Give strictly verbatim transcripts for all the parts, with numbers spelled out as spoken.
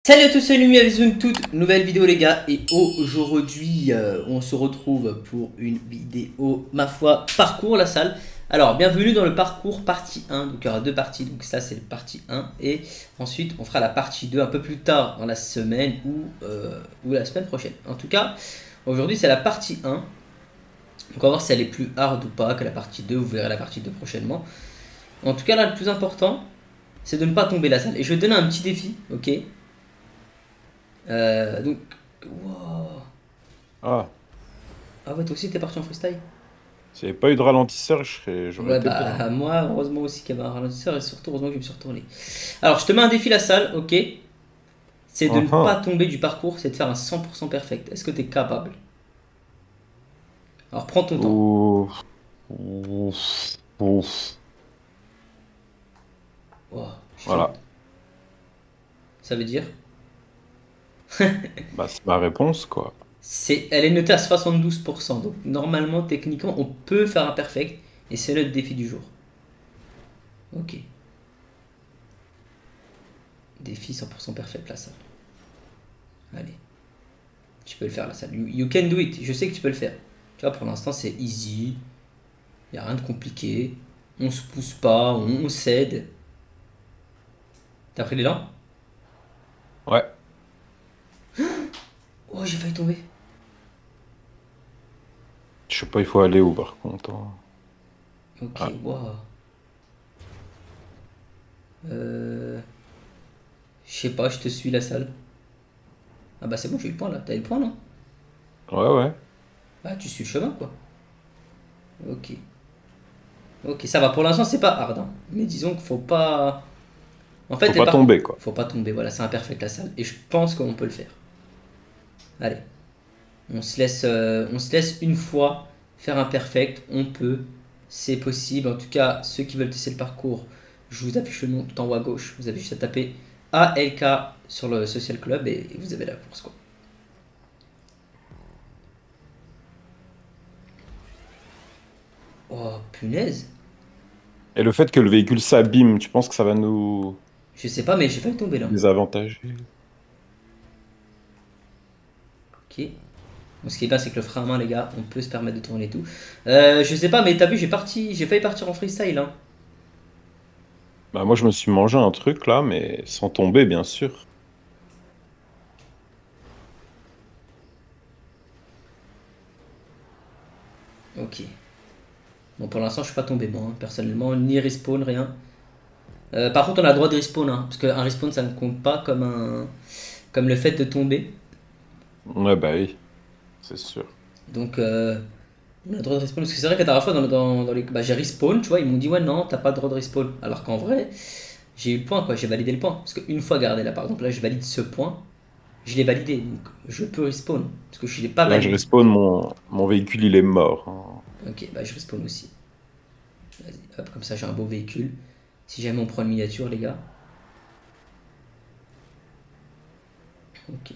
Salut à tous, c'est Lumi avec une toute nouvelle vidéo les gars. Et aujourd'hui euh, on se retrouve pour une vidéo, ma foi, parcours la salle. Alors bienvenue dans le parcours partie un, donc il y aura deux parties, donc ça c'est le partie un. Et ensuite on fera la partie deux un peu plus tard dans la semaine ou, euh, ou la semaine prochaine. En tout cas aujourd'hui c'est la partie un. Donc on va voir si elle est plus hard ou pas que la partie deux, vous verrez la partie deux prochainement. En tout cas là le plus important c'est de ne pas tomber la salle. Et je vais te donner un petit défi, ok. Euh, donc, wow. Ah, Ah ouais, toi aussi t'es parti en freestyle? s'il n'y avait pas eu de ralentisseur, je serais- j'aurais Ouais, été bien. bah moi, heureusement aussi qu'il y avait un ralentisseur et surtout, heureusement que je me suis retourné. Alors, je te mets un défi la salle, ok? C'est de ne pas Uhum. tomber du parcours, c'est de faire un cent pour cent perfect. Est-ce que t'es capable? Alors, prends ton temps. Ouf, ouf, ouf. Wow, j'ai fait. Voilà, Ça veut dire? bah, c'est ma réponse, quoi. C'est, elle est notée à soixante-douze pour cent. Donc, normalement, techniquement, on peut faire un perfect. Et c'est le défi du jour. Ok. Défi cent pour cent perfect la salle. Allez. Tu peux le faire la salle. You, you can do it. Je sais que tu peux le faire. Tu vois, pour l'instant, c'est easy. Il n'y a rien de compliqué. On se pousse pas, on, on s'aide. T'as pris l'élan? Ouais, Oh, j'ai failli tomber. je sais pas, il faut aller où, par contre, hein. Ok, Ah, waouh. Euh, je sais pas, je te suis la salle. Ah bah c'est bon, j'ai eu le point là. T'as eu le point, non? ouais, ouais. Bah tu suis le chemin, quoi. Ok. Ok, ça va. Pour l'instant, c'est pas hard, hein. Mais disons qu'il faut pas. En fait, Faut les pas parcours. tomber, quoi. Faut pas tomber, voilà, c'est imperfect la salle. Et je pense qu'on peut le faire. Allez. On se laisse, euh, on se laisse une fois faire un perfect. On peut. C'est possible. En tout cas, ceux qui veulent tester le parcours, je vous affiche le nom tout en haut à gauche. Vous avez juste à taper A L K sur le Social Club et vous avez la course, quoi. Oh, punaise. Et le fait que le véhicule s'abîme, tu penses que ça va nous Je sais pas, mais j'ai failli tomber là. désavantager? Ok. Bon, ce qui est bien, c'est que le frein à main, les gars, on peut se permettre de tourner et tout. Euh, je sais pas, mais t'as vu, j'ai parti, j'ai failli partir en freestyle, hein. Bah, moi, je me suis mangé un truc, là, mais sans tomber, bien sûr. Ok. Bon, pour l'instant, je suis pas tombé, moi, hein, personnellement, ni respawn, rien. Euh, par contre, on a le droit de respawn, hein, parce qu'un respawn, ça ne compte pas comme un, comme le fait de tomber. Ouais, bah oui, c'est sûr. Donc, euh, on a le droit de respawn. Parce que c'est vrai que la dernière fois, dans, dans, dans les, bah, j'ai respawn, tu vois, ils m'ont dit, ouais, non, t'as pas le droit de respawn. Alors qu'en vrai, j'ai eu le point, quoi, j'ai validé le point. Parce qu'une fois, regardez là, par exemple, là, je valide ce point, je l'ai validé, donc je peux respawn. Parce que je l'ai pas Là, je validé. respawn, mon, mon véhicule, il est mort, hein. Ok, bah je respawn aussi. Vas-y, hop, comme ça j'ai un beau véhicule. Si jamais on prend une miniature, les gars. Ok,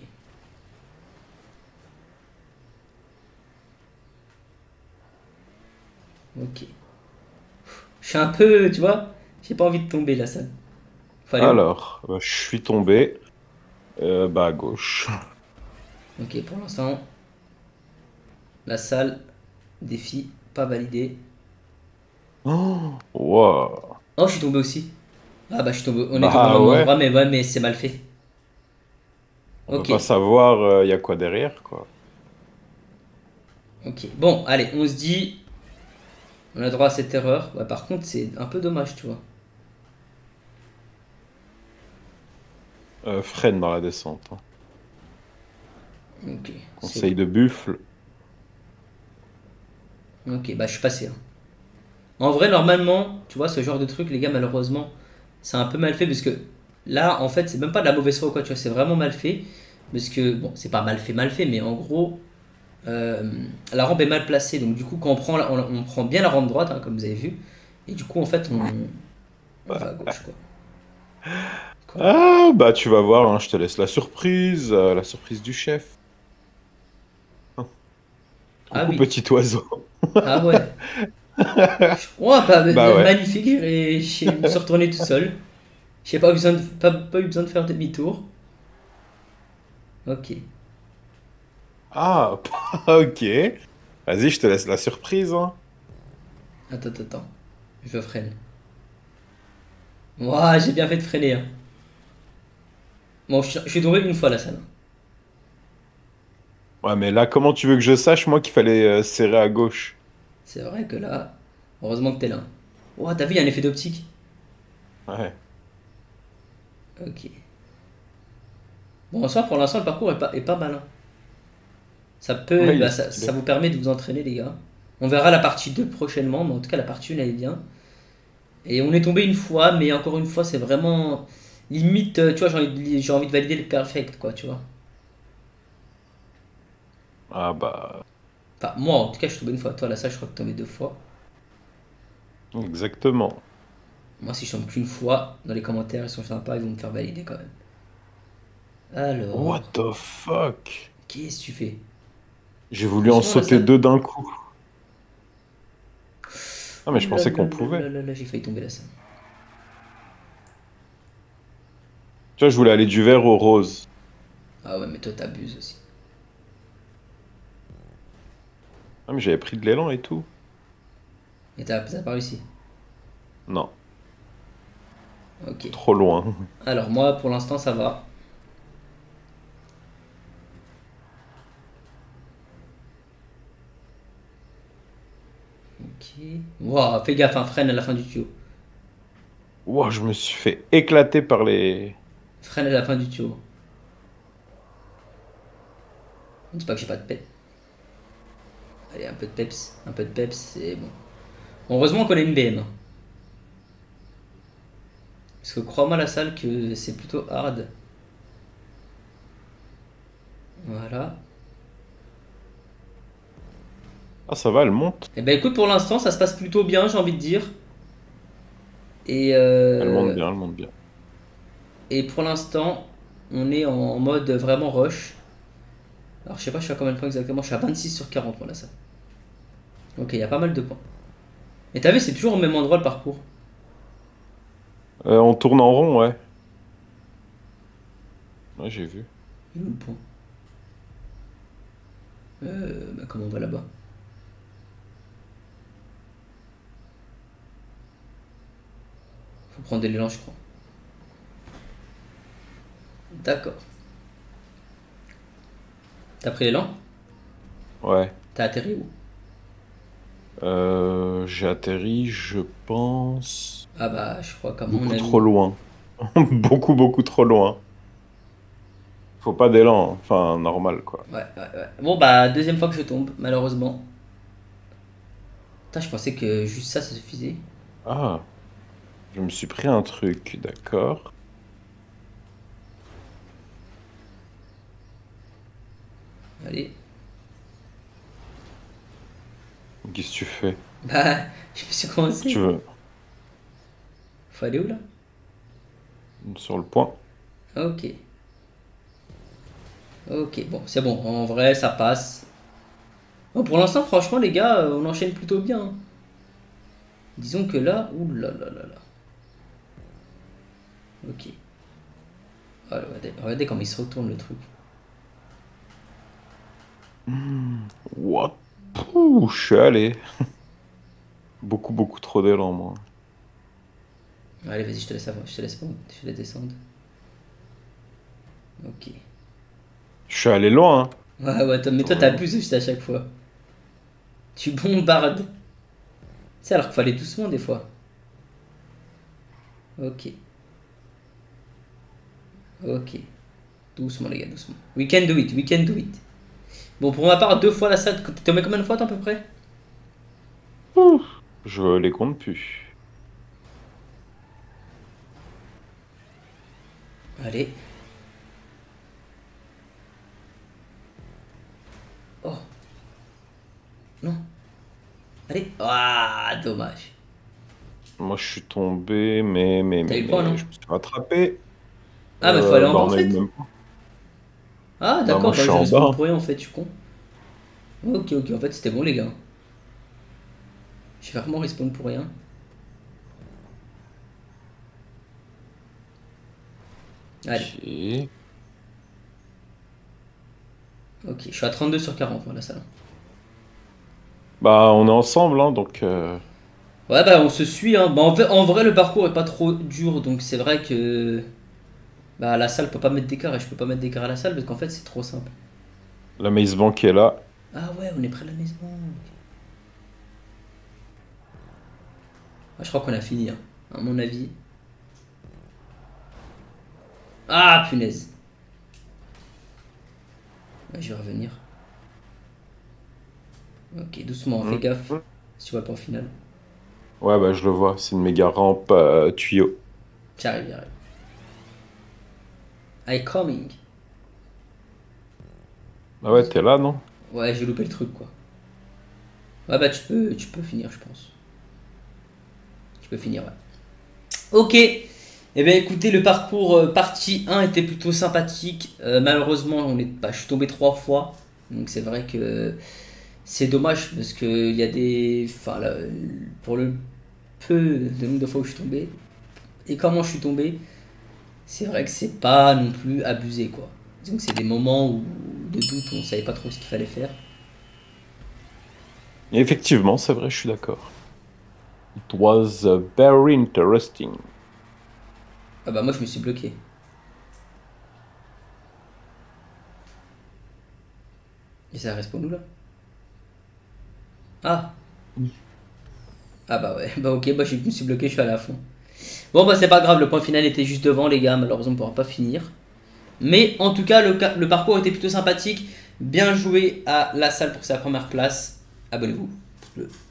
ok. Je suis un peu, tu vois, j'ai pas envie de tomber là, ça. Faut aller où? Alors, euh, je suis tombé, euh, bah, à gauche. Ok, pour l'instant, la salle, défi, pas validé. Oh, wow. Oh, je suis tombé aussi. Ah bah je suis tombé, on était au Bah même endroit, ouais, mais ouais, mais c'est mal fait. on peut Ok, pas savoir il y a quoi derrière, quoi. ok. Bon, allez, on se dit, on a droit à cette erreur. Ouais, par contre, c'est un peu dommage, tu vois. Euh, freine dans la descente, hein. Ok, c'est Conseil bon. de buffle. Ok, bah je suis passé, hein. En vrai, normalement, tu vois, ce genre de truc, les gars, malheureusement, c'est un peu mal fait parce que là, en fait, c'est même pas de la mauvaise foi ou quoi, tu vois, c'est vraiment mal fait. Parce que, bon, c'est pas mal fait, mal fait, mais en gros, euh, la rampe est mal placée. Donc, du coup, quand on prend, la- on, on prend bien la rampe droite, hein, comme vous avez vu, et du coup, en fait, on, on va à gauche, quoi. Quoi? Ah, bah tu vas voir, hein, je te laisse la surprise, euh, la surprise du chef. Hein. Ah Coucou oui, petit oiseau. ah ouais. Oh, bah, Bah ouais. magnifique, je me suis retourné tout seul. J'ai pas, besoin de- pas, pas eu besoin de faire demi-tour. Ok. Ah, ok. Vas-y, je te laisse la surprise, hein. Attends, attends, attends. Je freine. Ouah, j'ai bien fait de freiner, hein. Bon, je, je suis tombé une fois la salle. Ouais, mais là, comment tu veux que je sache, moi, qu'il fallait euh, serrer à gauche? C'est vrai que là, heureusement que t'es là. Ouah, t'as vu, il y a un effet d'optique. Ouais. Ok. Bon, en soi, pour l'instant, le parcours est pas, est pas mal, hein. Ça peut, Ouais, il est bah, ça, ça stylé. vous permet de vous entraîner, les gars. On verra la partie deux prochainement, mais en tout cas, la partie un elle est bien. Et on est tombé une fois, mais encore une fois, c'est vraiment limite, euh, tu vois, j'ai envie, de- j'ai envie de valider le perfect, quoi, tu vois. Ah bah, Enfin, moi, en tout cas, je suis tombé une fois. Toi, là, ça, je crois que t'es tombé deux fois. exactement. Moi, si je tombe qu'une fois, dans les commentaires, ils sont sympas, ils vont me faire valider quand même. Alors, What the fuck? qu'est-ce que tu fais? J'ai voulu en Doucement, la sauter salle. deux d'un coup. Ah, mais Ouh je là pensais là qu'on là là pouvait. là là, j'ai failli tomber la salle. Tu vois, je voulais aller du vert au rose. Ah ouais, mais toi, t'abuses aussi. Ah, mais j'avais pris de l'élan et tout. Et t'as t'as pas réussi. Non, Ok. trop loin. Alors, moi, pour l'instant, ça va. Ok. Wow, fais gaffe, un freine à la fin du tuyau. Wow, je me suis fait éclater par les... Freine à la fin du tuyau. On dit pas que j'ai pas de pep. Allez, un peu de peps. Un peu de peps, c'est bon. Heureusement qu'on a une B M. Parce que crois-moi, la salle, que c'est plutôt hard. Voilà. Ah, ça va, elle monte. Et ben écoute, pour l'instant, ça se passe plutôt bien, j'ai envie de dire. Et, Elle monte euh, bien, elle monte bien. et pour l'instant, on est en mode vraiment rush. Alors, je sais pas, je suis à combien de points exactement. Je suis à vingt-six sur quarante, moi, là, ça. Ok, il y a pas mal de points. Et t'as vu, c'est toujours au même endroit le parcours. Euh, on tourne en rond, ouais. Ouais, j'ai vu. Il est où le point? Euh, bah, comment on va là-bas? Faut prendre de l'élan, je crois. D'accord. T'as pris l'élan? Ouais. T'as atterri où? Euh, j'ai atterri, je pense, Ah bah, je crois qu'à mon beaucoup trop avis. loin. Beaucoup, beaucoup trop loin. Faut pas d'élan, enfin, normal, quoi. Ouais, ouais, ouais. Bon, bah, deuxième fois que je tombe, malheureusement. Putain, je pensais que juste ça, ça suffisait. Ah, je me suis pris un truc, d'accord. Allez. Qu'est-ce que tu fais? Bah, je me suis Tu commencé. veux Faut aller où là? sur le point? Ok. Ok, bon, c'est bon. En vrai, ça passe. Bon, pour l'instant, franchement, les gars, euh, on enchaîne plutôt bien, hein. Disons que là. Ouh là là là là. Ok. Ah, regardez, regardez comment il se retourne le truc. Hmm, what? Pouh, je suis allé. Beaucoup, beaucoup trop d'élan, moi. Allez, vas-y, je te laisse avant. Je te laisse, je te laisse descendre. Ok. Je suis allé loin, hein. Ouais, ouais, toi- mais toi, Vraiment. t'abuses juste à chaque fois. Tu bombardes. Tu sais, alors qu'il faut aller doucement des fois. Ok. Ok. Doucement, les gars, doucement. We can do it, we can do it. Bon, pour ma part, deux fois la salle. T'es tombé combien de fois, toi, à peu près? Ouh, je les compte plus. Allez. Oh, non. Allez. Ah, dommage. Moi, je suis tombé, mais, mais, T'as mais, eu le point, mais, non? je me suis rattrapé. Ah, bah, faut aller Euh, en bah, bas, en on a eu fait. le même point. Ah, Bah, moi, d'accord, je bah, suis je en respawn bas. pour rien, en fait, je suis con. Ok, ok, en fait, c'était bon, les gars. J'ai vraiment respawn pour rien. Allez. Ok. Ok, je suis à trente-deux sur quarante moi la salle. Bah, on est ensemble, hein, donc... euh, Ouais bah on se suit hein. Bah, en, vrai, en vrai le parcours est pas trop dur donc c'est vrai que bah la salle peut pas mettre d'écart et je peux pas mettre d'écart à la salle parce qu'en fait c'est trop simple. La Maze Bank est là. Ah ouais on est près de la maison. Ah, je crois qu'on a fini hein, à mon avis. Ah punaise. Ouais, je vais revenir. Ok doucement fais Hmm. gaffe si tu vois le point final. Ouais, bah, je le vois. C'est une méga rampe euh, tuyau. J'arrive, j'arrive. I coming. Ah ouais, t'es là, non? Ouais j'ai loupé le truc quoi. Ouais bah tu peux, tu peux finir je pense. Tu peux finir ouais. Ok. Eh bien écoutez, le parcours euh, partie un était plutôt sympathique. Euh, malheureusement, on est, bah, je suis tombé trois fois. Donc c'est vrai que c'est dommage parce qu'il y a des... Enfin, là, pour le peu de nombre de fois où je suis tombé et comment je suis tombé, c'est vrai que c'est pas non plus abusé quoi. Donc c'est des moments où, de doute où on savait pas trop ce qu'il fallait faire. Et effectivement, c'est vrai, je suis d'accord. It was uh, very interesting. Ah bah moi je me suis bloqué. Et ça reste pour nous là. Ah. Ah bah ouais, bah ok, bah je me suis bloqué, je suis allé à fond. Bon bah c'est pas grave, le point final était juste devant les gars, malheureusement on pourra pas finir. Mais en tout cas le, le parcours était plutôt sympathique. Bien joué à la salle pour sa première place. Abonnez-vous.